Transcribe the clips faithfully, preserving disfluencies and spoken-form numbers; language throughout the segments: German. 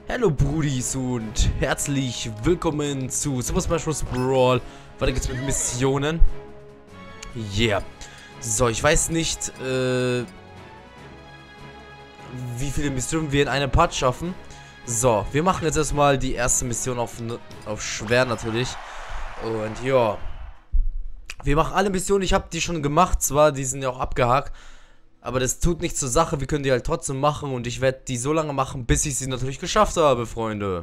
Hallo Brudis und herzlich willkommen zu Super Smash Bros. Brawl. Weiter geht's mit Missionen. Yeah. So, ich weiß nicht, äh, wie viele Missionen wir in einem Part schaffen. So, wir machen jetzt erstmal die erste Mission auf, auf schwer natürlich. Und ja. Wir machen alle Missionen, ich habe die schon gemacht, zwar, die sind ja auch abgehakt. Aber das tut nichts zur Sache, wir können die halt trotzdem machen und ich werde die so lange machen, bis ich sie natürlich geschafft habe, Freunde.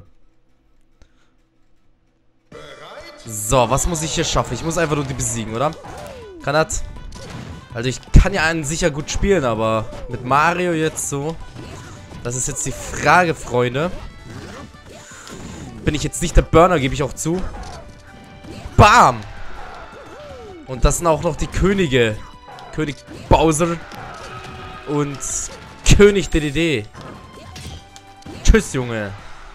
So, was muss ich hier schaffen? Ich muss einfach nur die besiegen, oder? Kann das? Also ich kann ja einen sicher gut spielen, aber mit Mario jetzt so. Das ist jetzt die Frage, Freunde. Bin ich jetzt nicht der Burner, gebe ich auch zu. Bam! Und das sind auch noch die Könige. König Bowser. Und König D D D. Tschüss, Junge.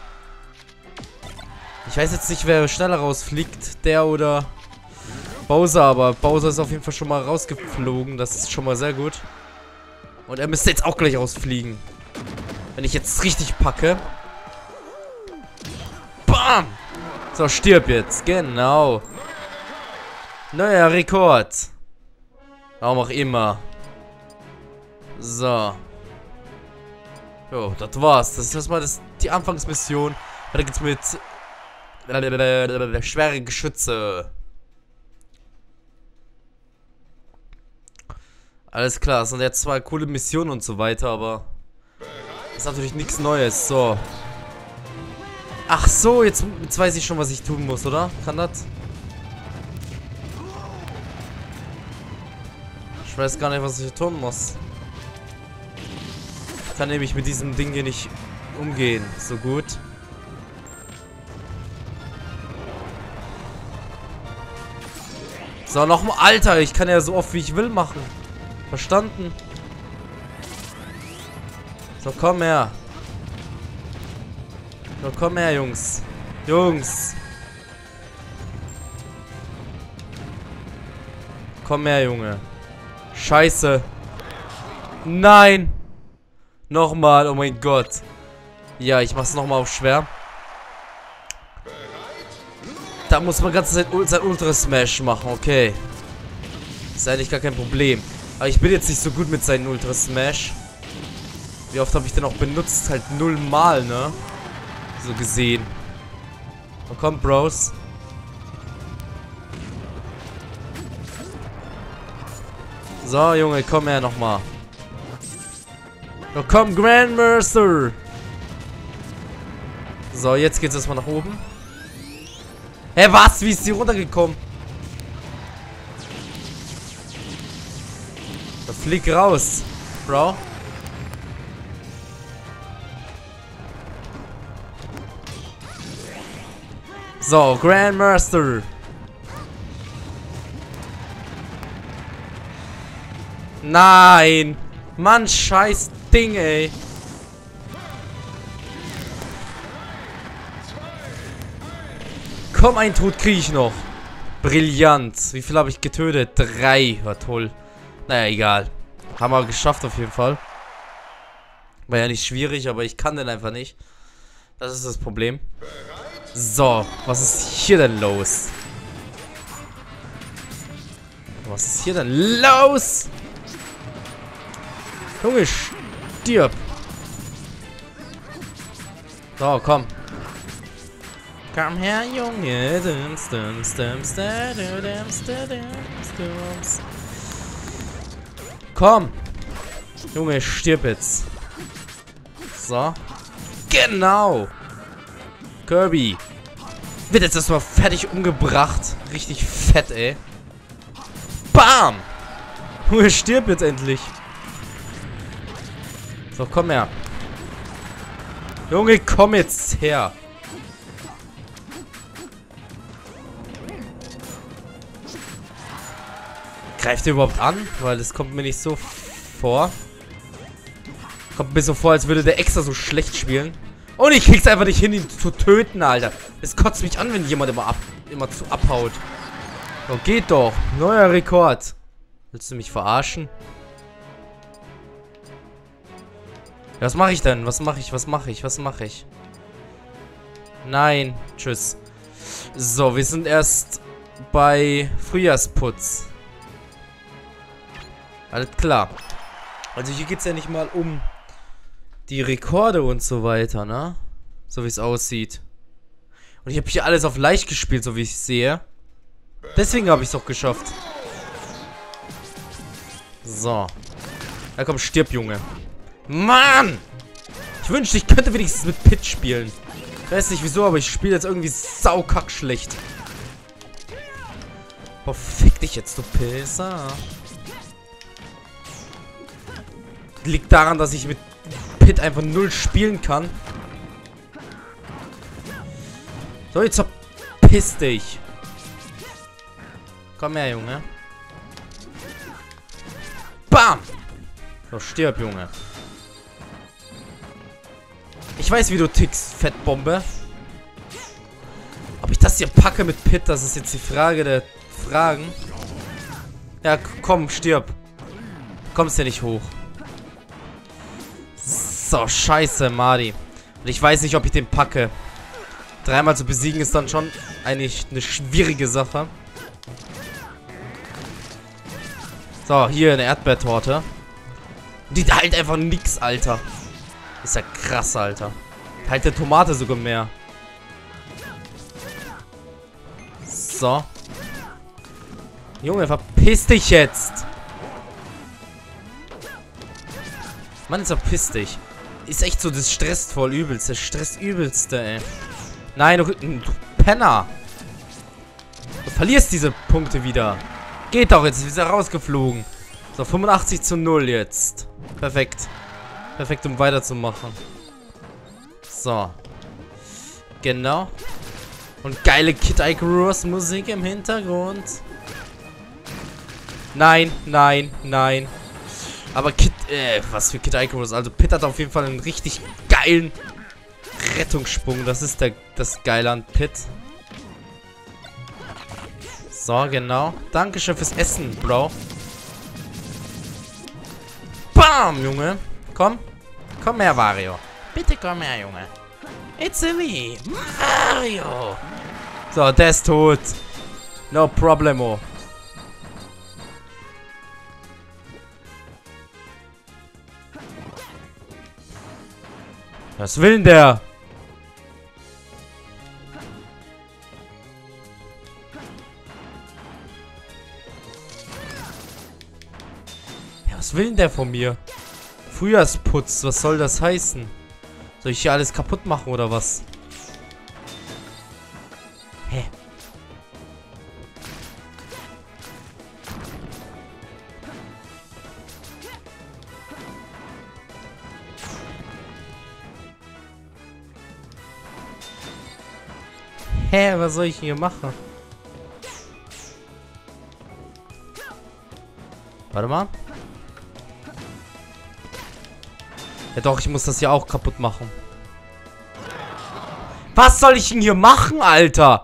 Ich weiß jetzt nicht, wer schneller rausfliegt. Der oder Bowser. Aber Bowser ist auf jeden Fall schon mal rausgeflogen. Das ist schon mal sehr gut. Und er müsste jetzt auch gleich rausfliegen. Wenn ich jetzt richtig packe. Bam! So, stirb jetzt. Genau. Neuer Rekord. Warum auch immer. So. Jo, das war's. Das ist erstmal das, die Anfangsmission. Da geht's mit schwere Geschütze. Alles klar, das sind jetzt zwei coole Missionen und so weiter, aber das ist natürlich nichts Neues. So. Ach so, jetzt, jetzt weiß ich schon, was ich tun muss, oder? Kann das? Ich weiß gar nicht, was ich hier tun muss. Ich kann nämlich mit diesem Ding hier nicht umgehen. So gut. So, nochmal. Alter, ich kann ja so oft wie ich will machen. Verstanden? So, komm her. So, komm her, Jungs. Jungs. Komm her, Junge. Scheiße. Nein. Nochmal, oh mein Gott. Ja, ich mach's nochmal auf schwer. Da muss man ganze Zeit sein Ultra Smash machen, okay. Ist eigentlich gar kein Problem. Aber ich bin jetzt nicht so gut mit seinen Ultra Smash. Wie oft habe ich den auch benutzt? Halt null Mal, ne? So gesehen. Oh, komm, Bros. So, Junge, komm her nochmal. Oh, komm, Grandmaster. So, jetzt geht's erstmal nach oben. Hä, was? Wie ist die runtergekommen? Da flieg raus, Bro. So, Grandmaster. Nein! Mann, scheiß Ding, ey. Komm, ein Tod kriege ich noch. Brillant. Wie viel habe ich getötet? Drei. War toll. Naja, egal. Haben wir geschafft auf jeden Fall. War ja nicht schwierig, aber ich kann den einfach nicht. Das ist das Problem. So, was ist hier denn los? Was ist hier denn los? Junge, stirb. So, komm. Komm her, Junge. Dums, dums, dums, dums, dums, dums. Komm. Junge, stirb jetzt. So. Genau. Kirby. Wird jetzt erstmal fertig umgebracht. Richtig fett, ey. Bam. Junge, stirb jetzt endlich. So, komm her. Junge, komm jetzt her. Greift ihr überhaupt an? Weil das kommt mir nicht so vor. Kommt mir so vor, als würde der extra so schlecht spielen. Und ich krieg's einfach nicht hin, ihn zu töten, Alter. Es kotzt mich an, wenn jemand immer, ab, immer zu abhaut. So, geht doch. Neuer Rekord. Willst du mich verarschen? Was mache ich denn? Was mache ich? Was mache ich? Was mache ich? Nein. Tschüss. So, wir sind erst bei Frühjahrsputz. Alles klar. Also hier geht es ja nicht mal um die Rekorde und so weiter, ne? So wie es aussieht. Und ich habe hier alles auf leicht gespielt, so wie ich sehe. Deswegen habe ich es auch geschafft. So. Ja komm, stirb, Junge. Mann! Ich wünschte, ich könnte wenigstens mit Pit spielen. Ich weiß nicht wieso, aber ich spiele jetzt irgendwie saukack schlecht. Boah, fick dich jetzt, du Pisser. Liegt daran, dass ich mit Pit einfach null spielen kann. So, jetzt verpiss dich. Komm her, Junge. Bam! So, stirb, Junge. Ich weiß, wie du tickst, Fettbombe. Ob ich das hier packe mit Pit, das ist jetzt die Frage der Fragen. Ja, komm, stirb. Kommst ja nicht hoch. So, scheiße, Marty. Und ich weiß nicht, ob ich den packe. Dreimal zu besiegen ist dann schon eigentlich eine schwierige Sache. So, hier eine Erdbeertorte. Die halt einfach nix, Alter. Ist ja krass, Alter. Halt der Tomate sogar mehr. So. Junge, verpiss dich jetzt. Mann, jetzt verpiss dich. Ist echt so, das stresst voll übelst. Das stresst übelste, ey. Nein, du, du Penner. Du verlierst diese Punkte wieder. Geht doch, jetzt ist er rausgeflogen. So, fünfundachtzig zu null jetzt. Perfekt. Perfekt, um weiterzumachen. So. Genau. Und geile Kid Icarus Musik im Hintergrund. Nein, nein, nein. Aber Kid, äh, was für Kid Icarus. Also Pit hat auf jeden Fall einen richtig geilen Rettungssprung. Das ist der, das Geile an Pit. So, genau. Dankeschön fürs Essen, Bro. Bam, Junge. Komm. Komm her, Wario. Bitte komm her, Junge. It's a me, Mario. So, der ist tot. No problemo. Was will denn der? Ja, was will denn der von mir? Frühjahrsputz, was soll das heißen? Soll ich hier alles kaputt machen oder was? Hä? Hä, was soll ich hier machen? Warte mal. Ja doch, ich muss das hier auch kaputt machen. Was soll ich denn hier machen, Alter?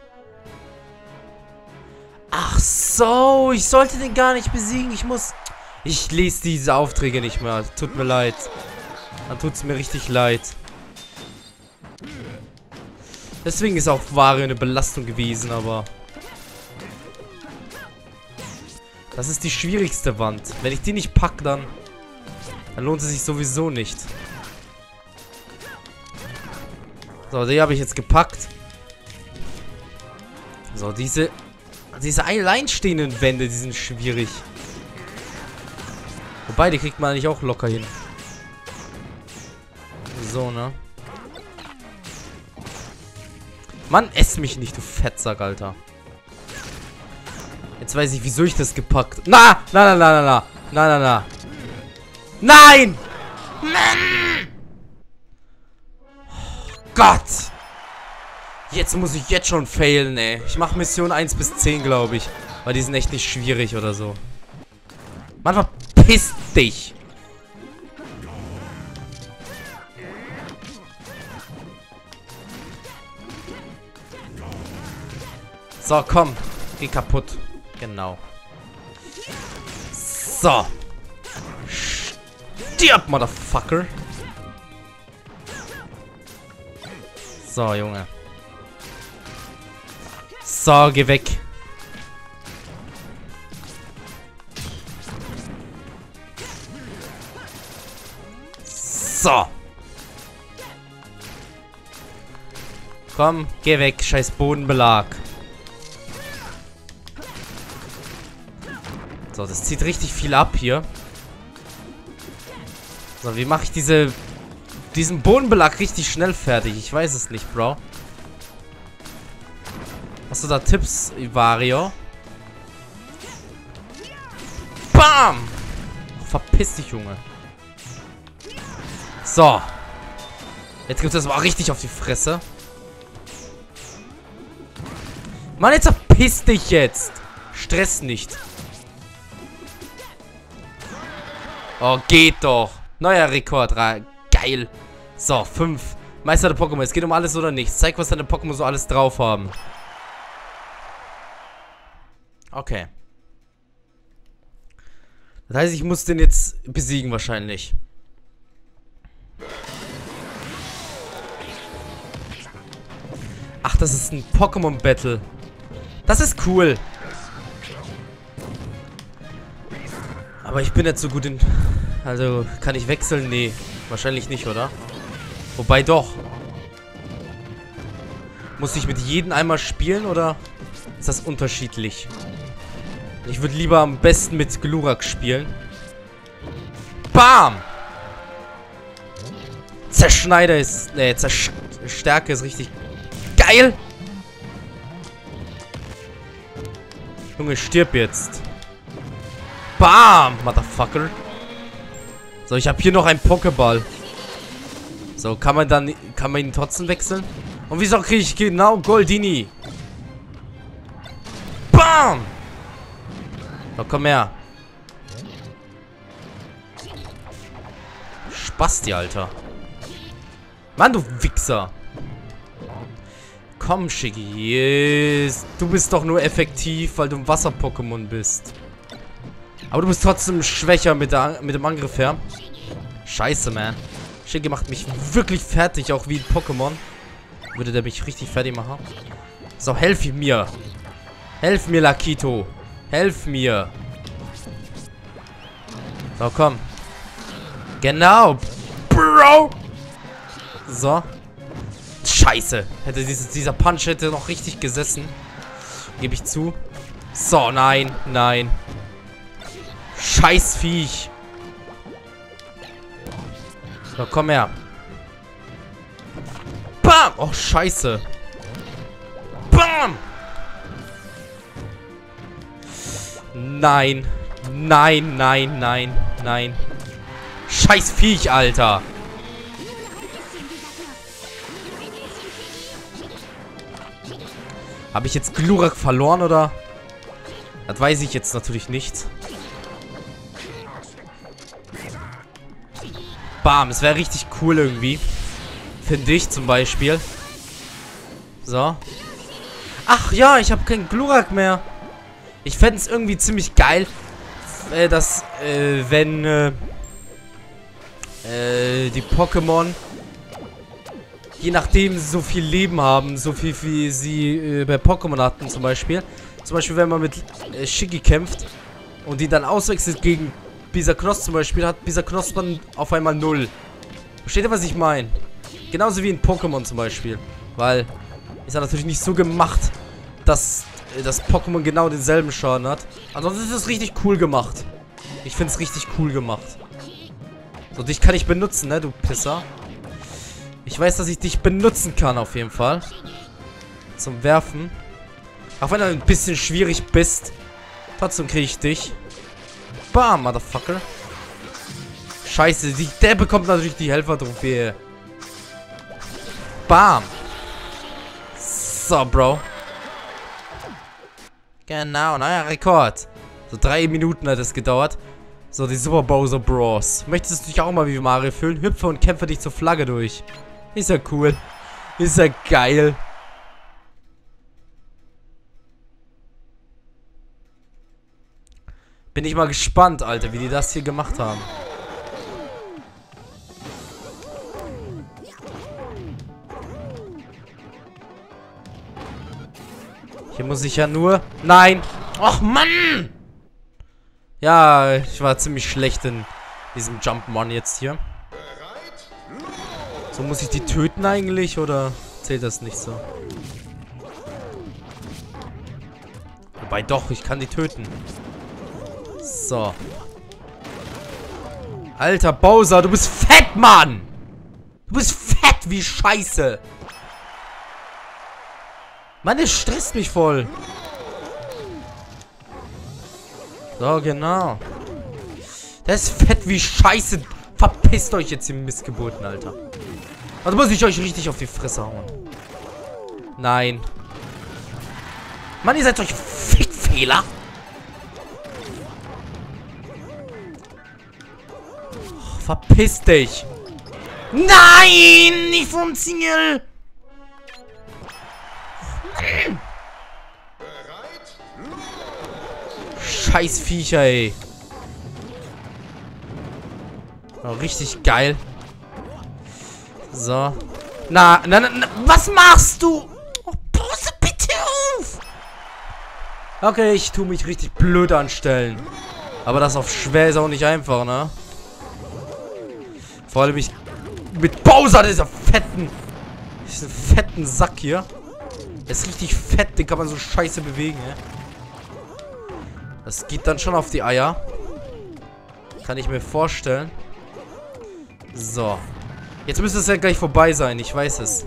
Ach so, ich sollte den gar nicht besiegen. Ich muss... Ich lese diese Aufträge nicht mehr. Tut mir leid. Dann tut es mir richtig leid. Deswegen ist auch Wario eine Belastung gewesen, aber... Das ist die schwierigste Wand. Wenn ich die nicht packe, dann... Dann lohnt es sich sowieso nicht. So, die habe ich jetzt gepackt. So, diese... Diese alleinstehenden Wände, die sind schwierig. Wobei, die kriegt man eigentlich auch locker hin. So, ne? Mann, ess mich nicht, du Fettsack, Alter. Jetzt weiß ich, wieso ich das gepackt... Na! Na, na, na, na, na. Na, na, na. Nein! Mann! Oh Gott! Jetzt muss ich jetzt schon failen, ey. Ich mache Mission eins bis zehn, glaube ich. Weil die sind echt nicht schwierig oder so. Mann, verpiss dich! So, komm. Geh kaputt. Genau. So. Stirb, Motherfucker. So, Junge. So, geh weg. So. Komm, geh weg, scheiß Bodenbelag. So, das zieht richtig viel ab hier. So, wie mache ich diese diesen Bodenbelag richtig schnell fertig? Ich weiß es nicht, Bro. Hast du da Tipps, Ivario? Bam! Oh, verpiss dich, Junge. So. Jetzt gibt es mal richtig auf die Fresse. Mann, jetzt verpiss dich jetzt. Stress nicht. Oh, geht doch. Neuer Rekord. Geil. So, fünf. Meister der Pokémon. Es geht um alles oder nichts. Zeig, was deine Pokémon so alles drauf haben. Okay. Das heißt, ich muss den jetzt besiegen wahrscheinlich. Ach, das ist ein Pokémon-Battle. Das ist cool. Aber ich bin nicht so gut in... Also, kann ich wechseln? Nee, wahrscheinlich nicht, oder? Wobei doch. Muss ich mit jedem einmal spielen, oder ist das unterschiedlich? Ich würde lieber am besten mit Glurak spielen. Bam! Zerschneider ist... Ne, Zerstärke ist richtig geil! Junge, stirb jetzt. Bam! Motherfucker. So, ich habe hier noch einen Pokéball. So, kann man dann... Kann man ihn trotzdem wechseln? Und wieso kriege ich genau Goldini? Bam! So, komm her. Spasti, Alter. Mann, du Wichser. Komm, Shiggy. Yes. Du bist doch nur effektiv, weil du ein Wasser-Pokémon bist. Aber du bist trotzdem schwächer mit, der, mit dem Angriff her. Scheiße, man. Shiggy macht mich wirklich fertig, auch wie ein Pokémon. Würde der mich richtig fertig machen. So, helf mir. Helf mir, Lakito. Helf mir. So, komm. Genau. Bro. So. Scheiße. Hätte dieses, dieser Punch hätte noch richtig gesessen. Gebe ich zu. So, nein. Nein. Scheiß Viech. So, komm her. Bam. Oh, scheiße. Bam. Nein. Nein, nein, nein, nein. Scheiß Viech, Alter. Habe ich jetzt Glurak verloren, oder? Das weiß ich jetzt natürlich nicht. Bam, es wäre richtig cool irgendwie. Finde ich zum Beispiel. So. Ach ja, ich habe keinen Glurak mehr. Ich fände es irgendwie ziemlich geil, äh, dass, äh, wenn, äh, äh, die Pokémon, je nachdem so viel Leben haben, so viel wie sie äh, bei Pokémon hatten zum Beispiel. Zum Beispiel, wenn man mit äh, Shiggy kämpft und die dann auswechselt gegen Bisaknos zum Beispiel, hat Bisaknos dann auf einmal null. Versteht ihr, was ich meine? Genauso wie in Pokémon zum Beispiel. Weil, ist ja natürlich nicht so gemacht, dass äh, das Pokémon genau denselben Schaden hat. Ansonsten ist es richtig cool gemacht. Ich finde es richtig cool gemacht. So, dich kann ich benutzen, ne, du Pisser. Ich weiß, dass ich dich benutzen kann, auf jeden Fall. Zum Werfen. Auch wenn du ein bisschen schwierig bist. Trotzdem kriege ich dich. Bam, Motherfucker. Scheiße, die, der bekommt natürlich die Helfer-Trophäe. Bam. So, Bro. Genau, neuer Rekord. So drei Minuten hat es gedauert. So, die Super Bowser Bros. Möchtest du dich auch mal wie Mario fühlen? Hüpfe und kämpfe dich zur Flagge durch. Ist ja cool. Ist ja geil. Bin ich mal gespannt, Alter, wie die das hier gemacht haben. Hier muss ich ja nur... Nein! Och, Mann! Ja, ich war ziemlich schlecht in diesem Jump'n'Run jetzt hier. So, muss ich die töten eigentlich, oder zählt das nicht so? Wobei doch, ich kann die töten. So. Alter Bowser, du bist fett, Mann! Du bist fett wie Scheiße! Mann, das stresst mich voll. So, genau. Der ist fett wie Scheiße. Verpisst euch jetzt, ihr Missgeburten, Alter. Also muss ich euch richtig auf die Fresse hauen. Nein. Mann, ihr seid solche Fickfehler. Oh, verpiss dich. Nein, nicht vom Ziel. Scheiß Viecher, ey. Oh, richtig geil. So. Na, na, na, na, was machst du? Oh, Pause bitte auf! Okay, ich tue mich richtig blöd anstellen. Aber das auf schwer ist auch nicht einfach, ne? Vor allem ich mit Bowser, dieser fetten, diesen fetten Sack hier. Der ist richtig fett, den kann man so scheiße bewegen, ne? Das geht dann schon auf die Eier. Kann ich mir vorstellen. So. Jetzt müsste es ja gleich vorbei sein. Ich weiß es.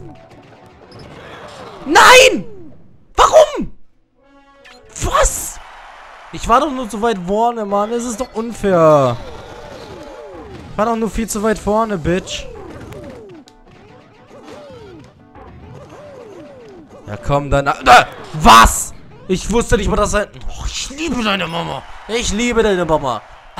Nein! Warum? Was? Ich war doch nur zu weit vorne, Mann. Das ist doch unfair. Ich war doch nur viel zu weit vorne, Bitch. Ja, komm, dann... Ah, was? Ich wusste nicht mal, dass er... Oh, ich liebe deine Mama. Ich liebe deine Mama.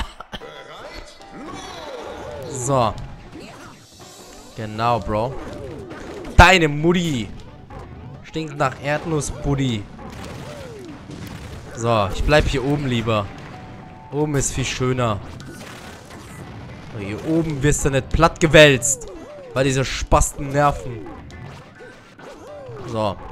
So. Genau, Bro. Deine Mutti. Stinkt nach Erdnuss, Buddy. So, ich bleib hier oben lieber. Oben ist viel schöner. Hier oben wirst du nicht platt gewälzt. Weil diese Spasten nerven. So.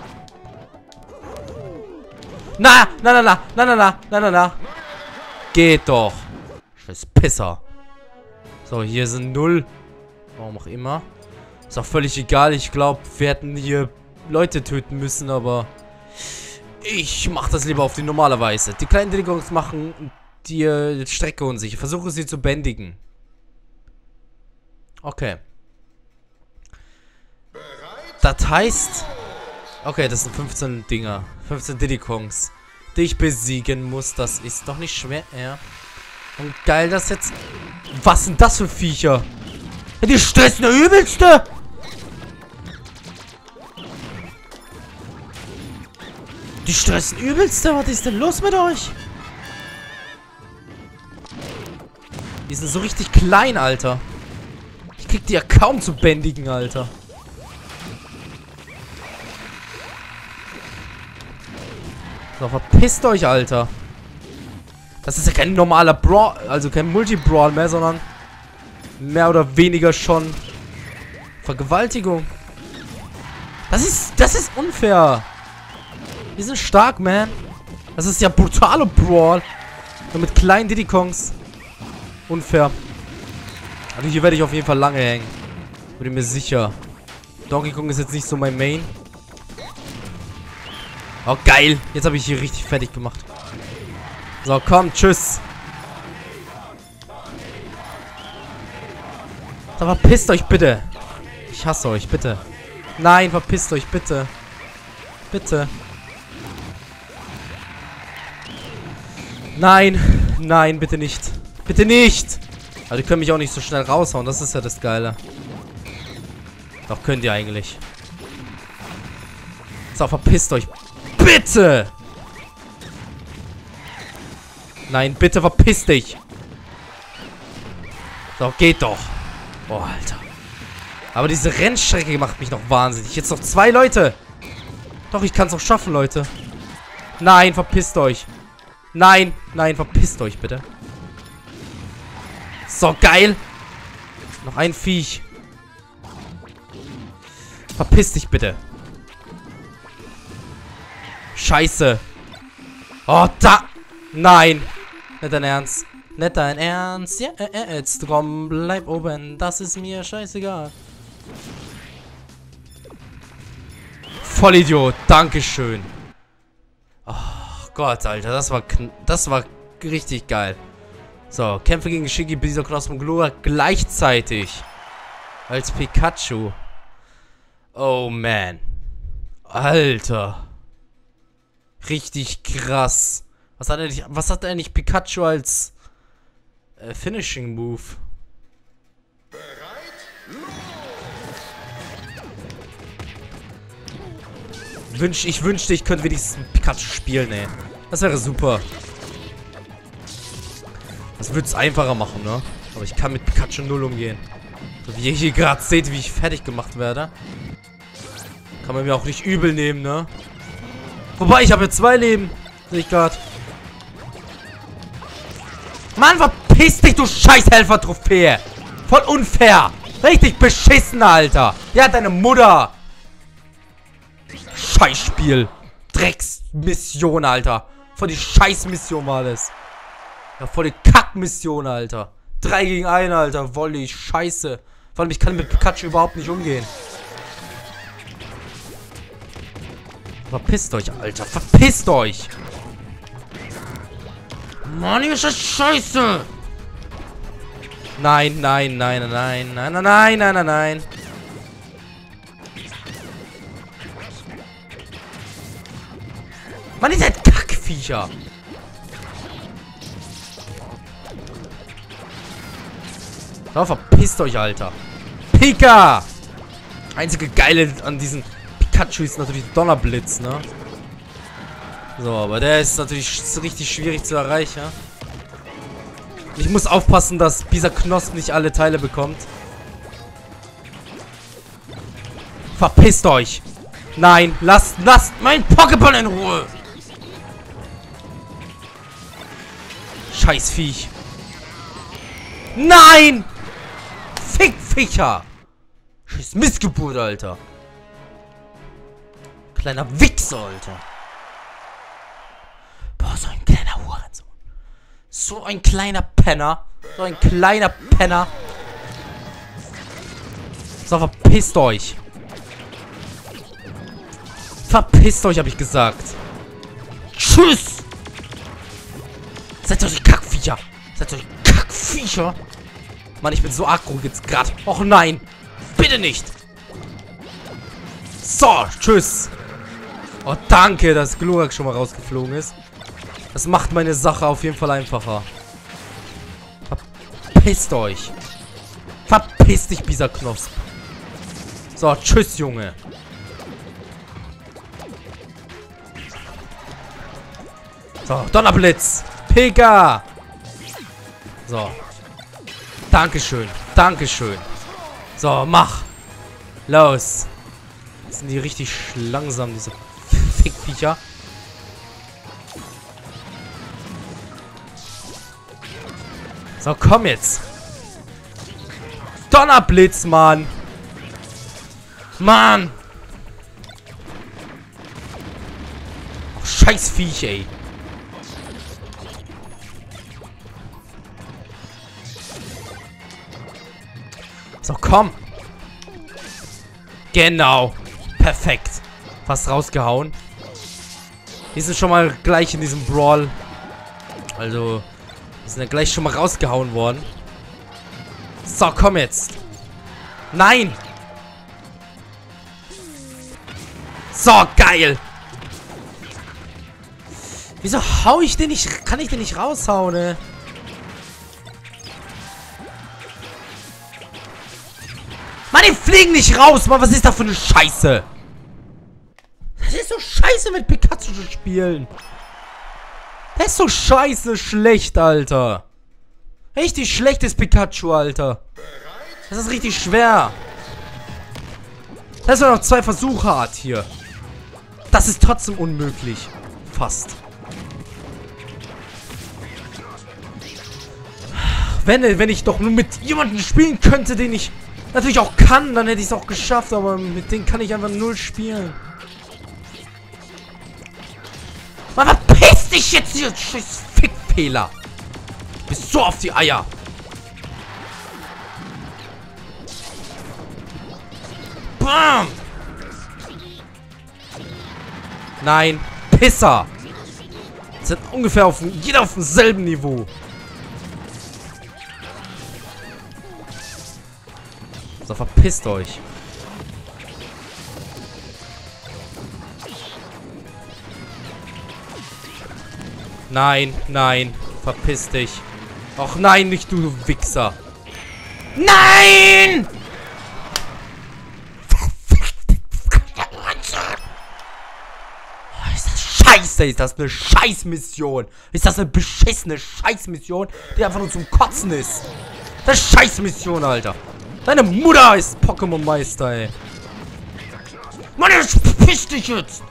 Na, na, na, na, na, na, na, na, na, na. Geht doch. Scheiß Pisser. So, hier sind null. Warum auch immer. Ist auch völlig egal. Ich glaube, wir hätten hier Leute töten müssen, aber ich mache das lieber auf die normale Weise. Die kleinen Delegons machen die äh, Strecke unsicher. Ich versuche sie zu bändigen. Okay. Das heißt... Okay, das sind fünfzehn Dinger. fünfzehn Diddy Kongs, die ich besiegen muss. Das ist doch nicht schwer. Ja. Und geil, das jetzt... Was sind das für Viecher? Ja, die stressen der Übelste! Die stressen Übelste? Was ist denn los mit euch? Die sind so richtig klein, Alter. Ich krieg die ja kaum zu bändigen, Alter. So, verpisst euch, Alter. Das ist ja kein normaler Brawl, also kein Multi-Brawl mehr, sondern mehr oder weniger schon Vergewaltigung. Das ist, das ist unfair. Die sind stark, man. Das ist ja brutale Brawl. Nur mit kleinen Diddy Kongs. Unfair. Also hier werde ich auf jeden Fall lange hängen. Bin mir sicher. Donkey Kong ist jetzt nicht so mein Main. Oh, geil. Jetzt habe ich hier richtig fertig gemacht. So, komm, tschüss. So, verpisst euch bitte. Ich hasse euch, bitte. Nein, verpisst euch, bitte. Bitte. Nein. Nein, bitte nicht. Bitte nicht. Aber die können mich auch nicht so schnell raushauen. Das ist ja das Geile. Doch, könnt ihr eigentlich. So, verpisst euch. Bitte! Nein, bitte verpiss dich! So, geht doch. Oh, Alter. Aber diese Rennstrecke macht mich noch wahnsinnig. Jetzt noch zwei Leute. Doch, ich kann es auch schaffen, Leute. Nein, verpisst euch. Nein, nein, verpisst euch, bitte. So, geil. Noch ein Viech. Verpiss dich, bitte. Scheiße. Oh, da. Nein. Nicht dein Ernst. Nicht dein Ernst. Ja, äh, äh, jetzt komm, bleib oben. Das ist mir scheißegal. Vollidiot. Dankeschön. Oh Gott, Alter. Das war, das war richtig geil. So, Kämpfe gegen Shiggy, Bisaknosp und Glurak gleichzeitig. Als Pikachu. Oh, man. Alter. Richtig krass. Was hat eigentlich, was hat eigentlich Pikachu als äh, Finishing Move? Wünsch, ich wünschte, ich könnte wenigstens Pikachu spielen, ey. Das wäre super. Das würde es einfacher machen, ne? Aber ich kann mit Pikachu null umgehen. So wie ihr hier gerade seht, wie ich fertig gemacht werde. Kann man mir auch nicht übel nehmen, ne? Wobei, ich habe jetzt zwei Leben. Sehe ich gerade. Mann, verpiss dich, du Scheißhelfer-Trophäe. Voll unfair. Richtig beschissen, Alter. Ja, deine Mutter. Scheißspiel. Drecksmission, Alter. Voll die Scheißmission war das. Ja, voll die Kackmission, Alter. Drei gegen einen, Alter. Volley, Scheiße. Vor allem, ich kann mit Pikachu überhaupt nicht umgehen. Verpisst euch, Alter. Verpisst euch. Mann, ist das scheiße. Nein, nein, nein, nein, nein, nein, nein, nein, nein, nein. Mann, ihr seid Kackviecher. So, verpisst euch, Alter. Pika! Einzige Geile an diesen Pikachu ist natürlich Donnerblitz, ne? So, aber der ist natürlich richtig schwierig zu erreichen. Ich muss aufpassen, dass Bisaknosp nicht alle Teile bekommt. Verpisst euch! Nein, lasst, lasst mein Pokéball in Ruhe! Scheiß Viech. Nein! Fick Viecher! Scheiß Missgeburt, Alter. Kleiner Wichser, Alter. Boah, so ein kleiner Hurensohn. So ein kleiner Penner. So ein kleiner Penner. So, verpisst euch. Verpisst euch, hab ich gesagt. Tschüss! Seid euch Kackviecher. Seid euch Kackviecher. Mann, ich bin so aggro jetzt gerade. Och nein. Bitte nicht. So, tschüss. Oh, danke, dass Glurak schon mal rausgeflogen ist. Das macht meine Sache auf jeden Fall einfacher. Verpisst euch. Verpisst dich, Bisaknosp. So, tschüss, Junge. So, Donnerblitz. Pika. So. Dankeschön. Dankeschön. So, mach. Los. Jetzt sind die richtig langsam, diese Fickviecher. So, komm jetzt. Donnerblitz, Mann. Mann. Oh, scheiß Viech, ey. So, komm. Genau. Perfekt. Fast rausgehauen. Die sind schon mal gleich in diesem Brawl. Also, die sind ja gleich schon mal rausgehauen worden. So, komm jetzt. Nein. So, geil. Wieso hau ich den nicht? Kann ich den nicht raushauen, ne? Mann, die fliegen nicht raus, Mann. Was ist das für eine Scheiße? Das ist so scheiße, mit Pikachu zu spielen. Das ist so scheiße schlecht, Alter. Richtig schlechtes Pikachu, Alter. Das ist richtig schwer. Das ist noch zwei Versuche hat hier. Das ist trotzdem unmöglich. Fast. Wenn, wenn ich doch nur mit jemandem spielen könnte, den ich natürlich auch kann, dann hätte ich es auch geschafft, aber mit denen kann ich einfach null spielen. Mann, verpiss dich jetzt hier, scheiß Fickfehler. Du bist so auf die Eier. Bam! Nein, Pisser! Das sind ungefähr auf jeder auf demselben Niveau. So, verpisst euch. Nein, nein, verpiss dich. Och nein, nicht du, du Wichser. Nein! Ist das scheiße? Ist das eine Scheißmission? Ist das eine beschissene Scheißmission, die einfach nur zum Kotzen ist? Das ist Scheißmission, Alter. Deine Mutter ist Pokémon-Meister, ey. Mann, jetzt verpiss dich jetzt!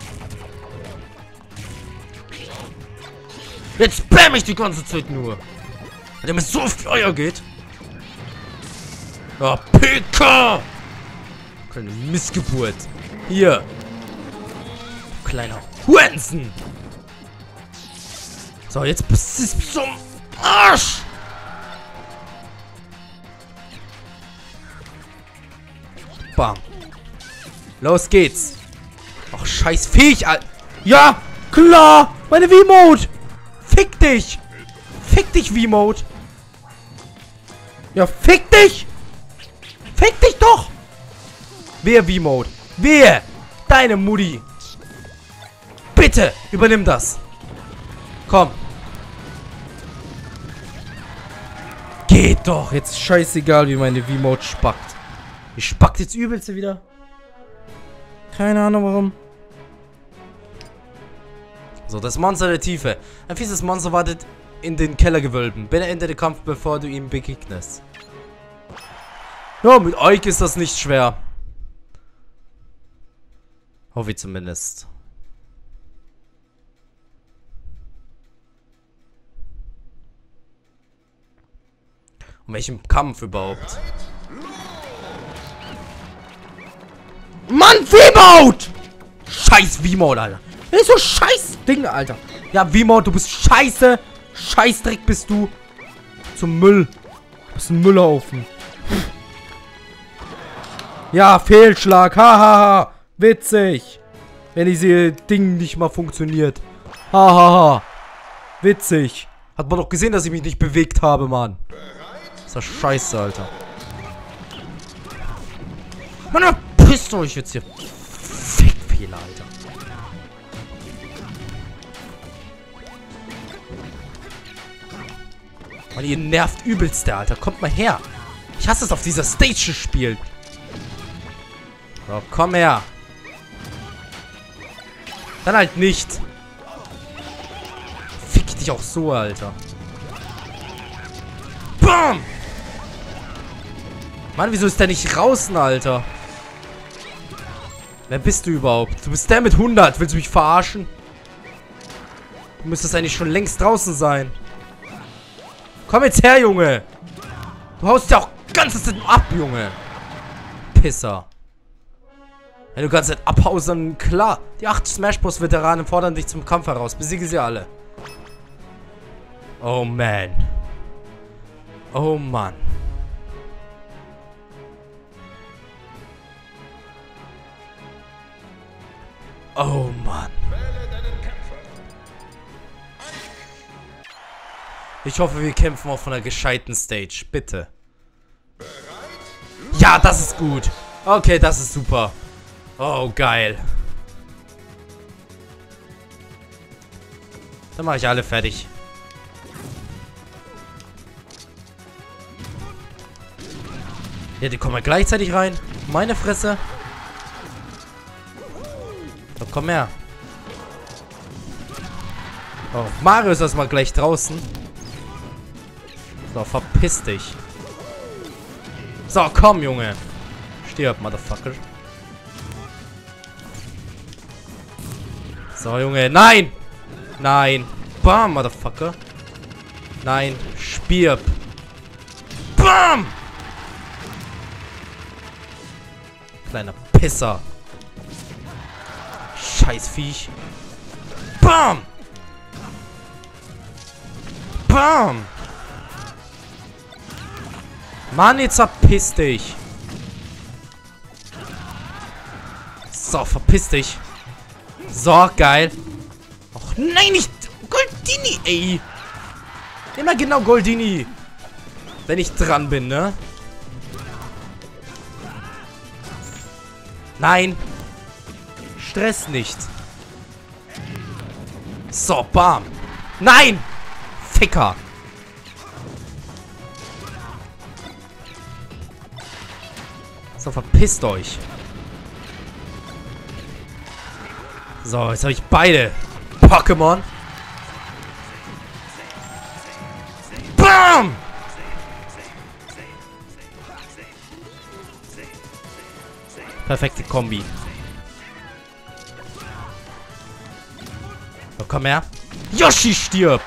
Jetzt spam ich die ganze Zeit nur. Weil der mir so auf die Eier geht. Ja, P K! Kleine Missgeburt. Hier. Kleiner Hurensen. So, jetzt bist du zum Arsch. Bam. Los geht's. Ach, scheiß Viech, Alter. Ja, klar. Meine V-Mode. Fick dich. Fick dich, V-Mode. Ja, fick dich. Fick dich doch. Wer V-Mode? Wer? Deine Mutti. Bitte, übernimm das. Komm. Geht doch. Jetzt ist scheißegal, wie meine V-Mode spackt. Die spackt jetzt übelst wieder. Keine Ahnung warum. So, das Monster der Tiefe. Ein fieses Monster wartet in den Kellergewölben. Beende den Kampf, bevor du ihm begegnest. Ja, mit euch ist das nicht schwer. Hoffe ich zumindest. Um welchen Kampf überhaupt? Mann, V-Mode! Scheiß V-Mode, Alter. Das ist so scheiß Ding, Alter. Ja, V-Mode, du bist scheiße. Scheißdreck bist du. Zum Müll. Du bist ein Müllhaufen. Ja, Fehlschlag. Hahaha. Ha, ha. Witzig. Wenn diese Ding nicht mal funktioniert. Hahaha. Ha, ha. Witzig. Hat man doch gesehen, dass ich mich nicht bewegt habe, Mann. Das ist ja scheiße, Alter. Mann, pisst euch jetzt hier. Fickfehler, Alter. Mann, ihr nervt übelst, Alter. Kommt mal her. Ich hasse es, auf dieser Stage zu spielen. So, komm her. Dann halt nicht. Fick dich auch so, Alter. Bam! Mann, wieso ist der nicht draußen, Alter? Wer bist du überhaupt? Du bist der mit hundert. Willst du mich verarschen? Du müsstest eigentlich schon längst draußen sein. Komm jetzt her, Junge. Du haust ja auch ganze Zeit ab, Junge. Pisser. Wenn du ganze Zeit abhaust, dann klar. Die acht Smash Bros. Veteranen fordern dich zum Kampf heraus. Besiege sie alle. Oh, man. Oh, Mann. Oh, Mann. Ich hoffe, wir kämpfen auf einer gescheiten Stage. Bitte. Ja, das ist gut. Okay, das ist super. Oh, geil. Dann mache ich alle fertig. Ja, die kommen ja gleichzeitig rein. Meine Fresse. So, komm her. Oh, Mario ist erstmal gleich draußen. So, verpiss dich. So, komm, Junge. Stirb, Motherfucker. So, Junge. Nein! Nein. Bam, Motherfucker. Nein. Stirb. Bam! Kleiner Pisser. Scheiß Viech. Bam! Bam! Mann, jetzt verpiss dich. So, verpiss dich. So, geil. Och, nein, nicht Goldini, ey. Immer genau Goldini. Wenn ich dran bin, ne? Nein. Stress nicht. So, bam. Nein! Ficker. So, verpisst euch. So, jetzt habe ich beide Pokémon. Bam! Perfekte Kombi. So, komm her. Yoshi stirb!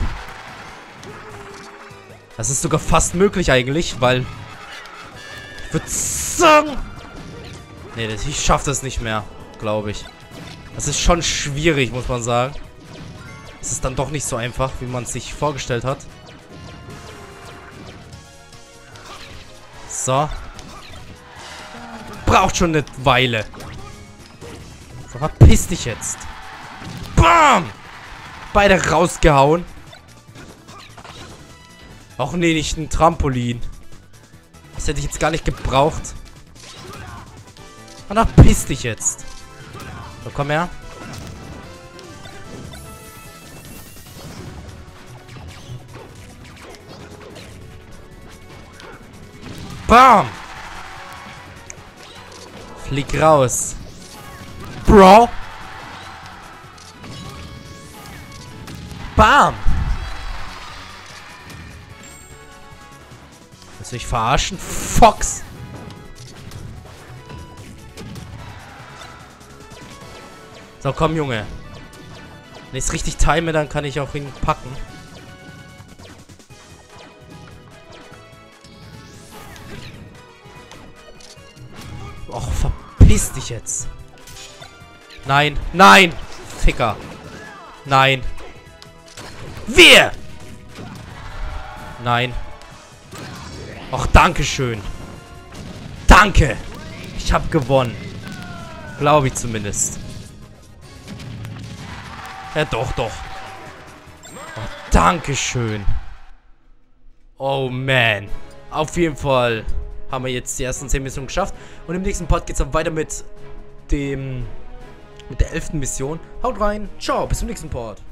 Das ist sogar fast möglich eigentlich, weil... Ich würde sagen... Nee, ich schaffe das nicht mehr, glaube ich. Das ist schon schwierig, muss man sagen. Es ist dann doch nicht so einfach, wie man es sich vorgestellt hat. So. Braucht schon eine Weile. So, verpiss dich jetzt. Bam! Beide rausgehauen. Och nee, nicht ein Trampolin. Das hätte ich jetzt gar nicht gebraucht. Und ach, piss dich jetzt. So, komm her. Bam! Flieg raus. Bro! Bam! Willst du mich verarschen? Fox! So, komm, Junge. Wenn ich es richtig time, dann kann ich auch ihn packen. Och, verpiss dich jetzt. Nein, nein! Ficker. Nein. Wir! Nein. Och, dankeschön. Danke! Ich hab gewonnen. Glaube ich zumindest. Ja, doch, doch. Oh, dankeschön. Oh, man. Auf jeden Fall haben wir jetzt die ersten zehn Missionen geschafft. Und im nächsten Part geht es dann weiter mit dem... mit der elften Mission. Haut rein. Ciao, bis zum nächsten Part.